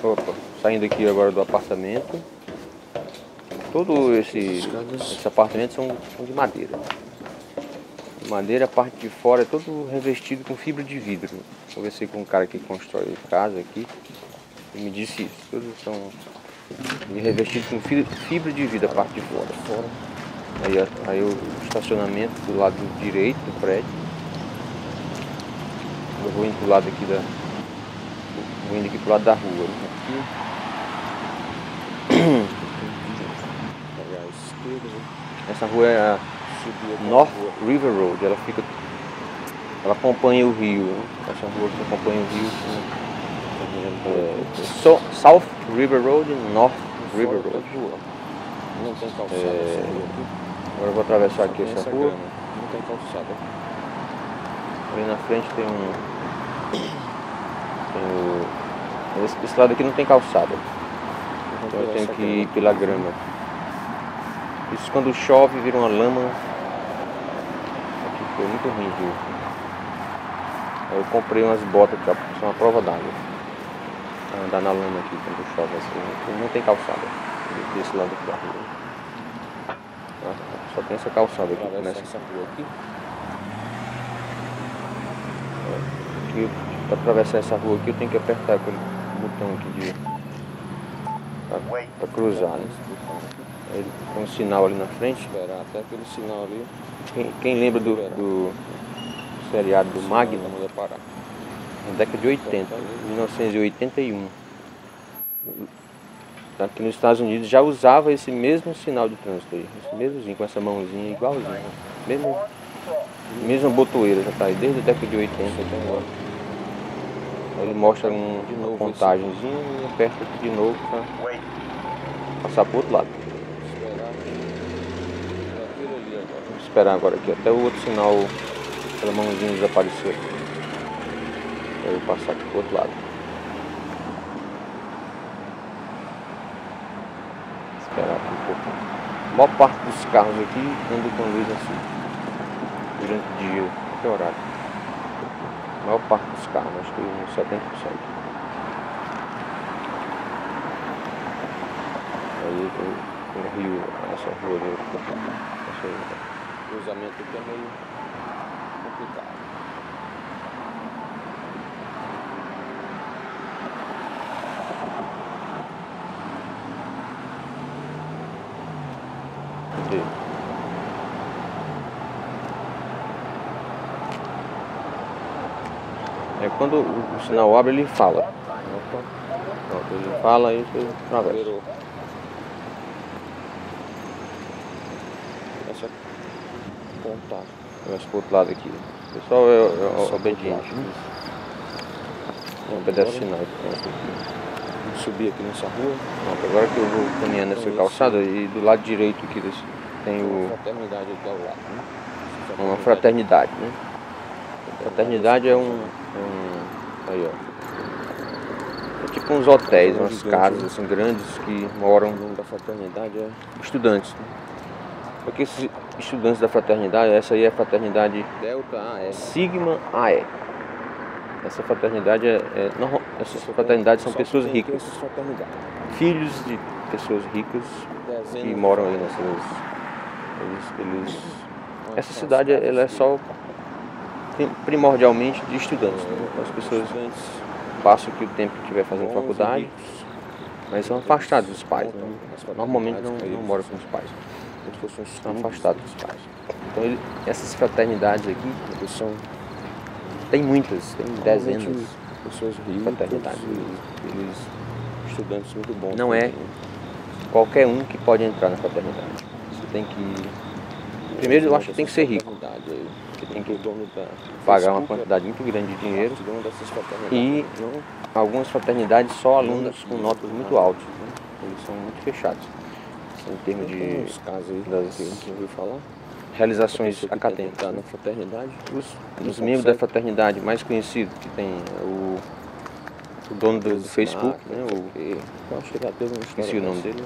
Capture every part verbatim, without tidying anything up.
Opa, saindo aqui agora do apartamento. Todo esse, esses apartamentos são, são de madeira. De madeira, a parte de fora é todo revestido com fibra de vidro. Conversei com um cara que constrói casa aqui. Ele me disse isso. Todos são revestidos com fibra de vidro a parte de fora. fora. Aí, aí o estacionamento do lado direito do prédio. Eu vou indo pro lado aqui da. Vou indo aqui pro lado da rua. Aqui. Essa rua é a North River Road. Ela fica. Ela acompanha o rio. Essa rua que acompanha o rio. É, so, South River Road e North River Road. Não tem calçada. É, agora eu vou atravessar aqui essa rua. Não tem calçada. Ali na frente tem um. Tem o, esse, esse lado aqui não tem calçada. Então eu tenho que ir pela grama. Isso quando chove vira uma lama. Aqui ficou muito ruim, viu? Aí eu comprei umas botas que são uma prova d'água. Pra andar na lama aqui quando chove assim. Não tem calçada. Desse lado aqui da rua. Ah, só tem essa calçada aqui. Nessa essa rua aqui. Aqui, pra atravessar essa rua aqui eu tenho que apertar aquele botão aqui de. Pra, pra cruzar, né? Aí tem um sinal ali na frente. Esperar até aquele sinal ali. Quem, quem lembra do, do seriado do Magno? Na década de oitenta, mil novecentos e oitenta e um. Aqui nos Estados Unidos já usava esse mesmo sinal de trânsito aí. Esse mesmozinho, com essa mãozinha igualzinho. Mesmo, mesma botoeira já tá aí, desde a década de oitenta até agora. Aí ele mostra um, de novo, uma contagemzinha e aperta aqui de novo pra passar pro outro lado. Vamos esperar agora aqui até o outro sinal, aquela mãozinha desaparecer. Aí eu vou passar aqui pro outro lado. Esperar aqui um pouco. A maior parte dos carros aqui andam com luz assim. Durante o dia, que horário? A maior parte dos carros, acho que uns setenta por cento. Aí tem o rio, essa rua ali. O cruzamento aqui é meio complicado. É quando o, o sinal abre, ele fala. Opa. Pronto, ele fala e você atravessa. Essa ponta. Começa pro outro lado aqui. O pessoal é, é, é obediente. Obedece sinal. Vamos subir aqui nessa rua. Pronto, agora que eu vou caminhando nessa calçada e do lado direito aqui desse, tem o. Fraternidade aqui ao lado, né? Uma fraternidade, né? Fraternidade é um, um aí ó, é tipo uns hotéis, umas casas assim grandes que moram. O nome da fraternidade é estudantes, né? Porque esses estudantes da fraternidade, essa aí é a fraternidade Delta A E. Sigma A E. Essa fraternidade é, é não, essas fraternidades são pessoas ricas, filhos de pessoas ricas que moram aí nessas. Eles, eles, essa cidade ela é só primordialmente de estudantes, né? As pessoas passam aqui o tempo que estiver fazendo faculdade, mas são afastados dos pais, né? Normalmente não, não moram com os pais, são afastados dos pais. Então ele, essas fraternidades aqui são, tem muitas, tem dezenas de pessoas ricas, fraternidades. Eles, eles, estudantes muito bons. Não é qualquer um que pode entrar na fraternidade. Você tem que, primeiro eu acho que tem que ser rico. Você tem que pagar uma quantidade muito grande de dinheiro e algumas fraternidades só alunos com notas muito altas, né? Eles são muito fechados em termos de das realizações acadêmicas na fraternidade. Os, os membros da fraternidade mais conhecidos que tem o, o dono do, do Facebook, né? O, esqueci o nome dele.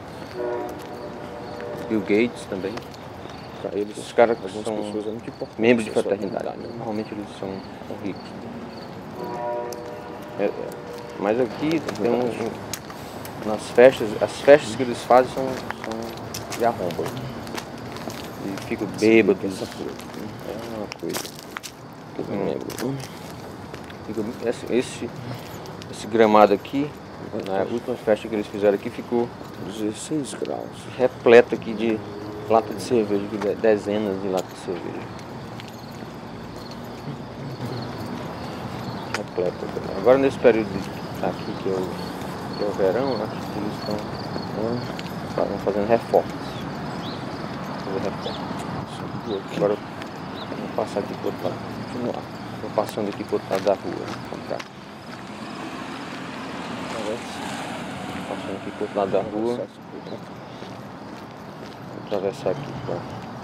Bill Gates também. Eles, os caras que são membros de fraternidade, né? Normalmente eles são, são ricos. É, Mas aqui tem um, um, nas festas, as festas que eles fazem são, são de arromba. E fica bêbado. Essa coisa. É uma coisa que eu não Hum. lembro. Fica, esse, esse, esse gramado aqui, na última festa que eles fizeram aqui, ficou dezesseis graus. repleto aqui de lata de cerveja, de dezenas de latas de cerveja. Repleto. Agora nesse período aqui que é o, que é o verão, acho que eles estão né, fazendo reformas. Fazer reformas. Agora vou passar aqui por outro lado. Continuar. Estou passando aqui por outro lado da rua. Vamos cá. Passando aqui por outro lado da rua. Vou atravessar aqui pra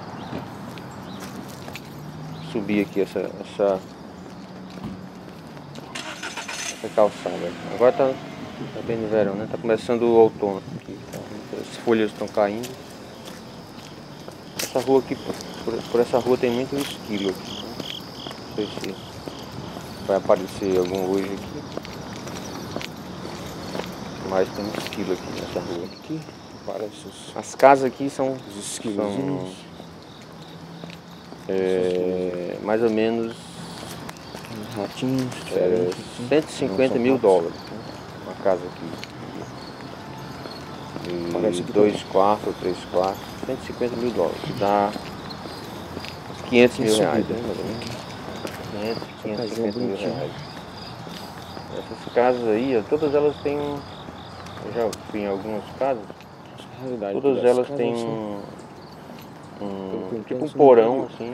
subir aqui essa, essa, essa calçada. Agora tá, tá bem no verão, né? Tá começando o outono. Aqui, tá? As folhas estão caindo. Essa rua aqui, por, por essa rua tem muito esquilo aqui. Não sei se vai aparecer algum hoje aqui. Mas tem um esquilo aqui nessa rua. Aqui, parece os, As casas aqui são, os esquilozinhos. são é, mais ou menos Uns ratinhos é, diferentes. cento e cinquenta mil dólares. Né? Uma casa aqui. Parece E que dois quartos ou três quartos. cento e cinquenta mil dólares. Dá uns quinhentos mil reais. Né? quinhentos, quinhentos e cinquenta mil reais. Essas casas aí, ó, todas elas têm. Eu já fui em algumas casas. Todas elas têm um, um tipo um porão assim,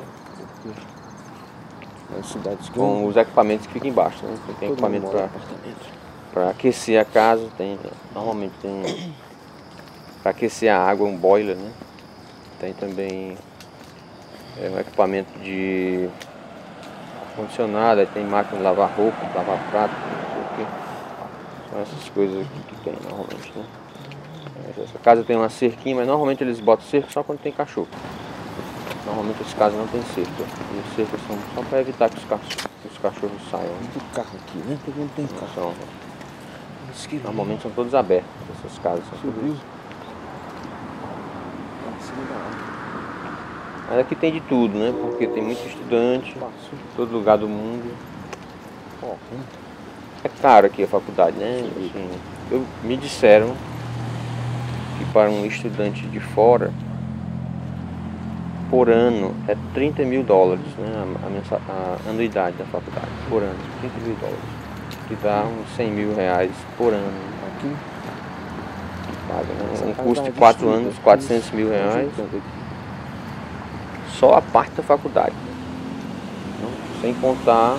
com os equipamentos que ficam embaixo, né? Tem equipamento para aquecer a casa, tem, normalmente tem para aquecer a água, um boiler, né? Tem também é, um equipamento de ar-condicionado, aí tem máquina de lavar roupa, lavar prato, não sei o quê. São essas coisas aqui que tem normalmente, né? Essa casa tem uma cerquinha, mas normalmente eles botam cerco só quando tem cachorro. Normalmente as casas não tem cerca. E as cercas são só para evitar que os cachorros, que os cachorros saiam. Tem carro aqui, né? Todo mundo tem carro. São, normalmente são todas abertas, essas casas. São Subiu. todas... Mas aqui tem de tudo, né? Porque tem muito estudante, de todo lugar do mundo. É caro aqui a faculdade, né? Assim, eu, me disseram que para um estudante de fora, por ano, é trinta mil dólares, né? A, a, mensa, a anuidade da faculdade, por ano, trinta mil dólares. Que dá uns cem mil reais por ano. Aqui, paga, né? Um custo de quatro anos, quatrocentos mil reais. Só a parte da faculdade. Né? Sem contar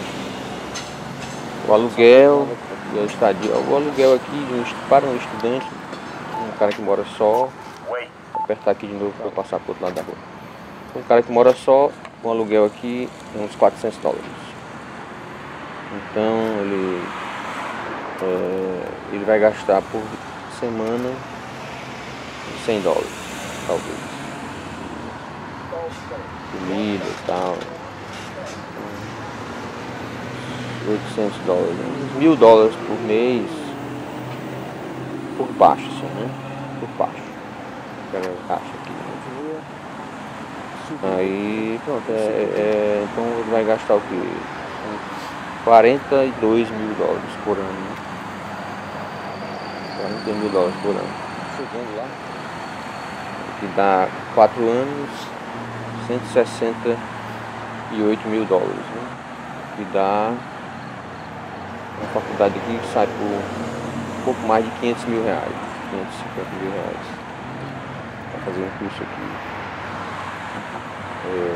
o aluguel e a estadia. O aluguel aqui para um estudante, um cara que mora só, vou apertar aqui de novo para eu passar para o outro lado da rua. Um cara que mora só, um aluguel aqui é uns quatrocentos dólares. Então ele, é, ele vai gastar por semana cem dólares, talvez. Comida e tal. oitocentos dólares, mil dólares por mês, por baixo, assim, né? Por baixo. Pega a caixa aqui. Aí, pronto, é, é, então ele vai gastar o quê? quarenta e dois mil dólares por ano, né? quarenta e dois mil dólares por ano. Chegando lá. Que dá quatro anos, cento e sessenta e oito mil dólares, né? Que dá uma faculdade aqui que sai por um pouco mais de quinhentos mil reais, quinhentos e cinquenta mil reais, para fazer um curso aqui. É,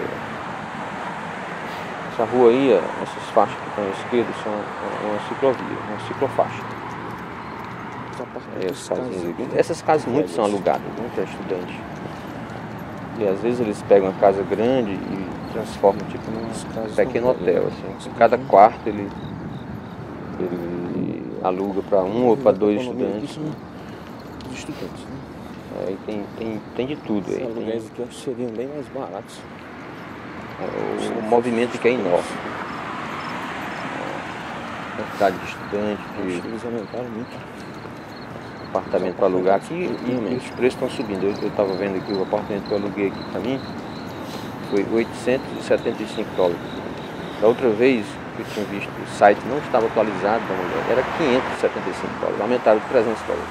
essa rua aí, essas faixas que estão à esquerda, são uma ciclovia, uma ciclofaixa. É, essas, casas, essas casas muitas são alugadas, né, para estudante. E às vezes eles pegam uma casa grande e transformam tipo num pequeno hotel, assim. Cada quarto ele ele aluga para um ou para dois estudantes. Os estudantes, né? É, e tem, tem, tem de tudo aí. Os aluguéis aqui eu acho que seriam bem mais baratos. É, o, o movimento que é enorme. quantidade de estudantes, de Eles aumentaram muito. apartamento para alugar aqui e, e os preços estão subindo. Eu estava vendo aqui o apartamento que eu aluguei aqui para mim foi oitocentos e setenta e cinco dólares. Da outra vez que eu tinha visto o site não estava atualizado da mulher, era quinhentos e setenta e cinco dólares, aumentaram trezentos dólares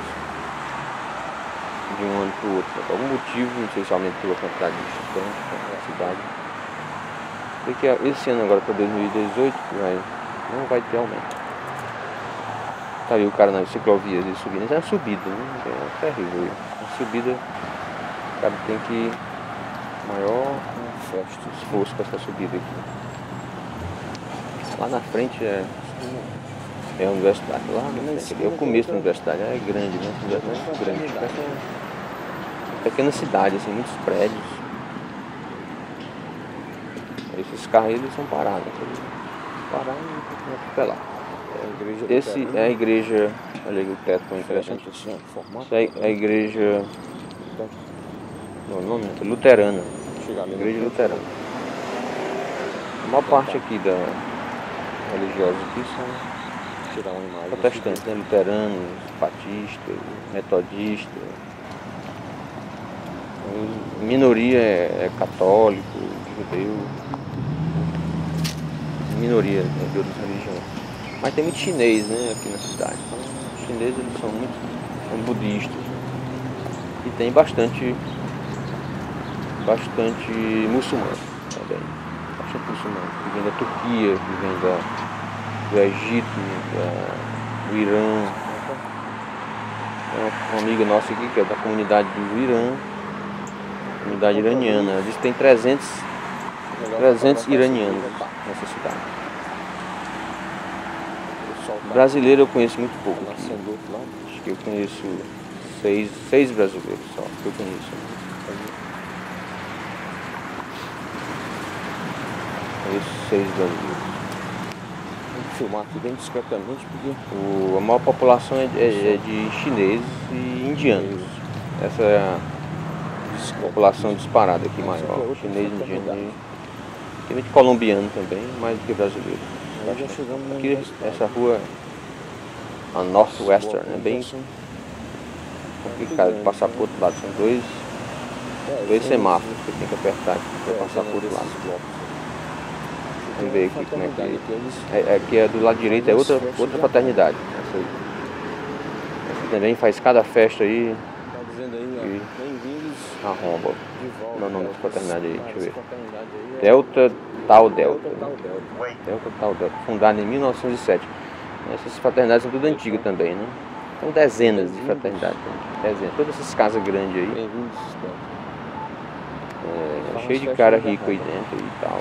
de um ano para o outro. Por algum motivo, não sei se aumentou a quantidade de estudantes na cidade. Sei que esse ano agora para dois mil e dezoito vai, não vai ter aumento. Tá aí o cara nas ciclovias e subindo, isso é uma subida, né? É terrível. Uma subida, o cara tem que maior esforço para essa subida aqui. Lá na frente é, é a universidade, lá na frente, é o começo da universidade, é grande, né? A universidade é grande, é uma pequena cidade, assim, muitos prédios. Esses carros eles são parados, parar e vão atropelar. Esse é a igreja, olha aí o teto como é interessante. Isso é a igreja, não, o nome é luterana, igreja luterana. A maior parte aqui da religiosa aqui são protestantes, né? Luteranos, batistas, metodistas. A minoria é, é católico, judeu, minoria de outras religiões. Mas tem muito chinês, né, aqui na cidade. Então, os chineses eles são muito são budistas. E tem bastante bastante muçulmano também. Bastante muçulmano. Que vem da Turquia, que vem da, do Egito, da, do Irã. Tem uma, uma amiga nossa aqui que é da comunidade do Irã, comunidade iraniana. Ela diz que tem trezentos, trezentos iranianos nessa cidade. Brasileiro eu conheço muito pouco aqui. Acho que eu conheço seis, seis brasileiros só que eu conheço. Conheço seis brasileiros. Vou filmar aqui bem discretamente porque o, a maior população é, é, é de chineses e indianos. Essa é a população disparada aqui maior. Chinês, indiano. Tem muito colombiano também, mais do que brasileiro. Aqui, essa rua, a Northwestern, é bem complicado de passar por outro lado. São dois, dois semáforos que tem que apertar aqui para passar por outro lado. Vamos ver aqui como é que é. É, aqui é do lado direito, é outra, outra fraternidade. Essa, essa também faz cada festa aí. E arromba. Não, não, fraternidade aí, deixa eu ver. Delta Tau Delta. Delta Tau Delta. Fundada em mil novecentos e sete. Essas fraternidades são tudo antigas também, né? São dezenas de fraternidades. Dezenas. Todas essas casas grandes aí. É, cheio de cara rico aí dentro e tal.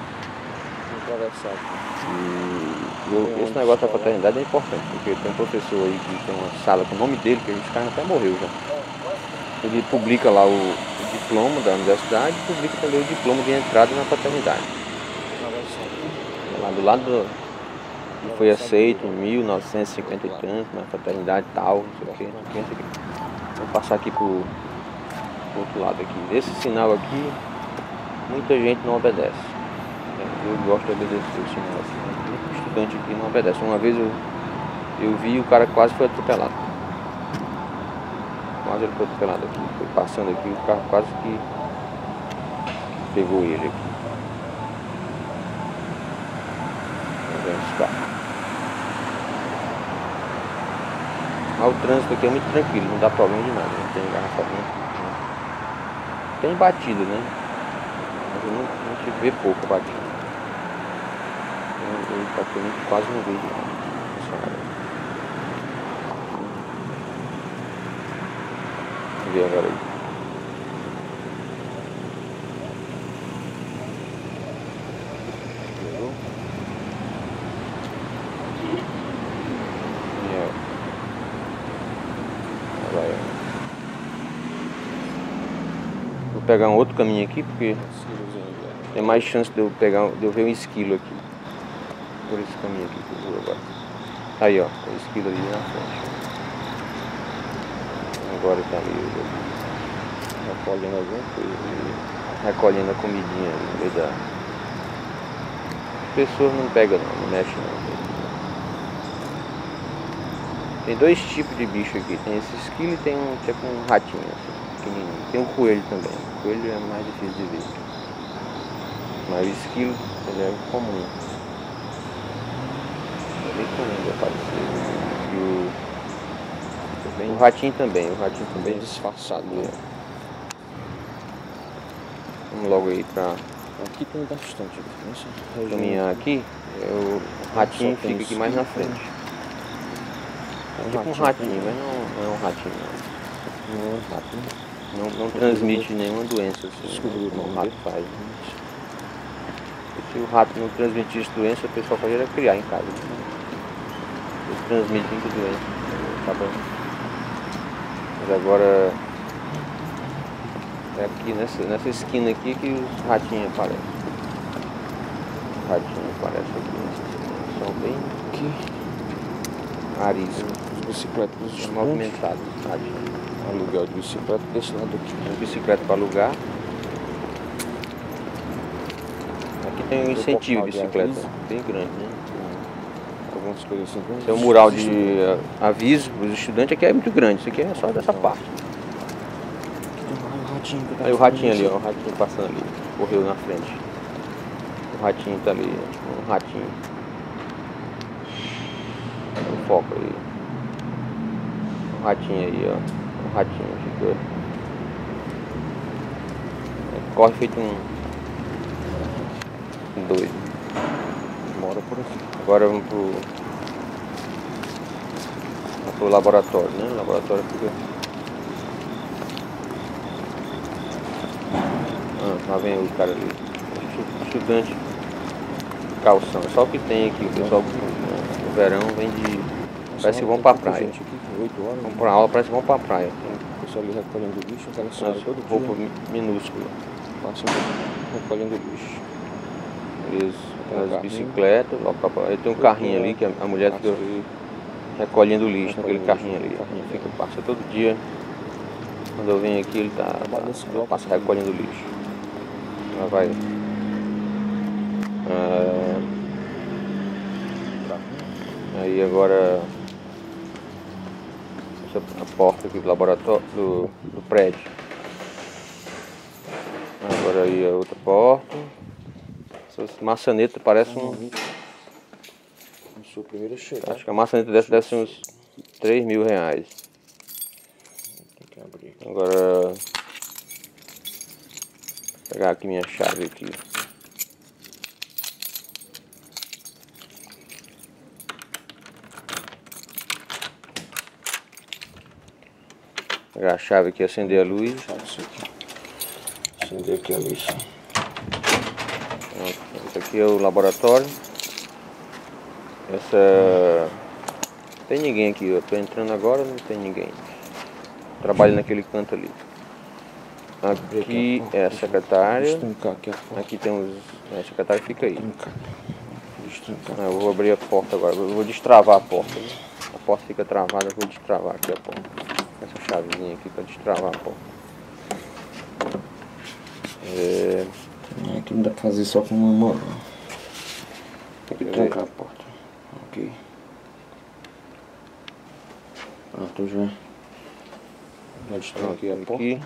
E eu, esse negócio da fraternidade é importante, porque tem um professor aí que tem uma sala com o nome dele, que esse cara até morreu já. Ele publica lá o, o diploma da universidade e publica também o diploma de entrada na fraternidade. Lá do lado do, que foi aceito em mil novecentos e cinquenta e tanto, na fraternidade tal, não sei o que. Vou passar aqui pro, pro outro lado aqui. Esse sinal aqui, muita gente não obedece. Eu gosto de obedecer o sinal assim. Muito estudante aqui não obedece. Uma vez eu, eu vi e o cara quase foi atropelado. Quase ele foi atropelado aqui. Foi passando aqui, o carro quase que pegou ele aqui. Esse carro. Mas o trânsito aqui é muito tranquilo, não dá problema de nada. Não tem engarrafamento. Tem batida, né? Mas eu não, a gente vê pouco batida. Eu praticamente quase não vejo nessa área. Vamos ver agora aí. Melhorou? Yeah. Agora, vou pegar um outro caminho aqui porque tem mais chance de eu pegar, de eu ver um esquilo aqui. Por esse caminho aqui que eu vou agora. Aí ó, tem um esquilo ali na frente. Agora tá ali recolhendo alguma coisa, recolhendo a comidinha ali no meio da. As pessoas não pegam não, não mexe não. Tem dois tipos de bicho aqui, tem esse esquilo e tem um tipo um ratinho, assim, pequenininho. Tem um coelho também, o coelho é mais difícil de ver. Mas o esquilo, ele é comum. É bem comum de aparecer. E o, bem, o ratinho também, o ratinho também bem disfarçado, né? Vamos logo aí pra... Aqui tem bastante diferença. Caminhar aqui, o ratinho fica aqui mais na frente. É tipo um ratinho, mas não, não é um ratinho não. Não é um rato, né? Não, não transmite nenhuma doença assim, como o rato faz. Se o rato não transmitisse doença, o pessoal fazia era criar em casa. Ele transmite muita doença. Acaba... Mas agora é aqui nessa, nessa esquina aqui que os ratinhos aparecem. Os ratinhos aparecem aqui nessa esquina. São bem aqui. Arisco. Bicicletas é movimentado. Aluguel de bicicleta desse lado aqui. Tem bicicleta para alugar. Aqui tem um incentivo de bicicleta, bem grande, né? Algumas coisas assim. Tem um mural de aviso para os estudantes, aqui é muito grande, isso aqui é só dessa parte. Aí o ratinho ali, ó, o ratinho passando ali, correu na frente. O ratinho tá ali, um ratinho. O foco aí. O ratinho aí, ó. O ratinho fica. Corre feito um. um doido. Mora por aqui. Agora vamos pro. pro laboratório, né? O laboratório fica. Ah, lá vem o cara ali. Estudante calção. É só o que tem aqui, o pessoal no verão vem de. Parece que vão pra praia. Vão pra aula, parece que vão pra praia. O pessoal ali recolhendo lixo, aquela senhora todo dia. Roupa minúscula. Passa recolhendo lixo. Eles, as bicicletas, aí tem um carrinho ali que a mulher fica recolhendo lixo, aquele carrinho ali. Fica, passa todo dia. Quando eu venho aqui ele tá, tá ela passa recolhendo lixo. Ela vai. Ah, aí agora essa a porta aqui do laboratório do, do prédio. Agora aí a outra porta. Essas maçanetas parecem um. Sua primeira chegada. Acho que a maçaneta dessa deve ser uns três mil reais. Tem que abrir. Agora vou pegar aqui minha chave aqui. Pegar a chave aqui, acender a luz. Isso aqui. Acender aqui a luz. Esse aqui é o laboratório. Essa. Tem ninguém aqui, eu tô entrando agora, não tem ninguém. Trabalho naquele canto ali. Aqui é a secretária. Aqui tem os. A secretária fica aí. Eu vou abrir a porta agora, eu vou destravar a porta. A porta fica travada, eu vou destravar aqui a porta. Essa chavezinha aqui para destravar a porta. É... Aqui não dá pra fazer só com uma mão. Tem que trancar a porta. Ok. Pronto, já. Já destranquei a porta. Aqui.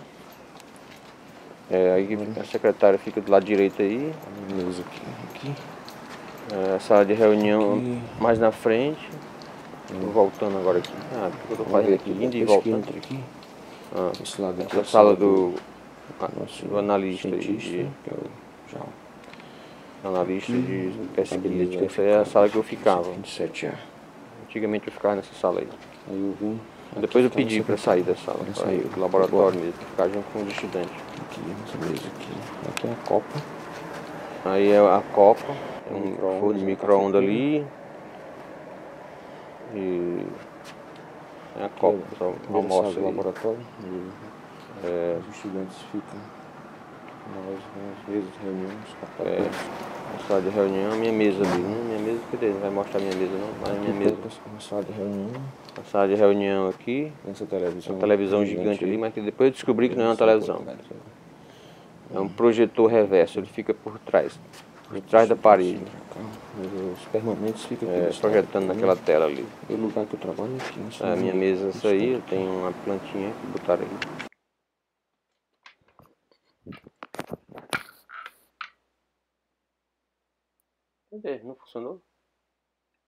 É, aí a secretária fica do lado direito aí. A mesa aqui. Aqui. É, a sala de reunião aqui. Mais na frente. Tô voltando agora aqui. Ah, o que eu tô fazendo aqui? Indo e voltando. Aqui. Ah, esse lado aqui essa sala do, nosso do analista cientista, de, que é o já. Analista de pesquisa. Essa é a sala que eu ficava. vinte e sete A. Antigamente eu ficava nessa sala aí. Aí eu vim. Depois eu pedi para sair da sala, para sair do laboratório mesmo, ficar junto com os estudantes. Aqui, essa mesa aqui. Aqui é a copa. Aí é a copa, é um forno de micro-ondas ali. E é a copa, o pessoal almoça no laboratório. É, os estudantes ficam nós, nas mesas de reunião, os é, na sala de reunião, minha mesa ali, né? Minha mesa, cadê? Não vai mostrar minha mesa não, mas minha mesa. Na sala de reunião. A sala de reunião aqui. Essa televisão. Uma televisão gigante ali, mas que depois eu descobri que não é uma televisão. É um projetor reverso, ele fica por trás. De trás da parede. Os permanentes ficam aqui. É, projetando naquela tela ali. E o lugar que eu trabalho é aqui. A minha mesa é essa aí, eu tenho uma plantinha que botaram aí. Cadê? Não funcionou?